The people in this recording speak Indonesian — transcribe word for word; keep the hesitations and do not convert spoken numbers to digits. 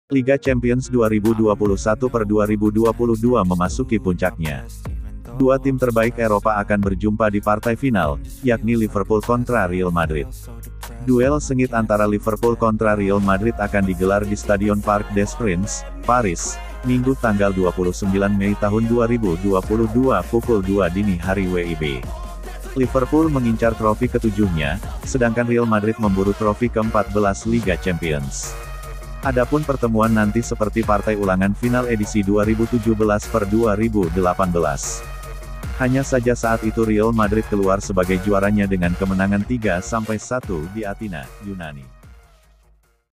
Liga Champions dua ribu dua puluh satu per dua ribu dua puluh dua memasuki puncaknya. Dua tim terbaik Eropa akan berjumpa di partai final, yakni Liverpool kontra Real Madrid. Duel sengit antara Liverpool kontra Real Madrid akan digelar di Stadion Parc des Princes, Paris, Minggu tanggal dua puluh sembilan Mei tahun dua ribu dua puluh dua pukul dua dini hari W I B. Liverpool mengincar trofi ketujuhnya, sedangkan Real Madrid memburu trofi keempat belas Liga Champions. Adapun pertemuan nanti seperti partai ulangan final edisi dua ribu tujuh belas per dua ribu delapan belas. Hanya saja saat itu Real Madrid keluar sebagai juaranya dengan kemenangan tiga sampai satu di Athena, Yunani.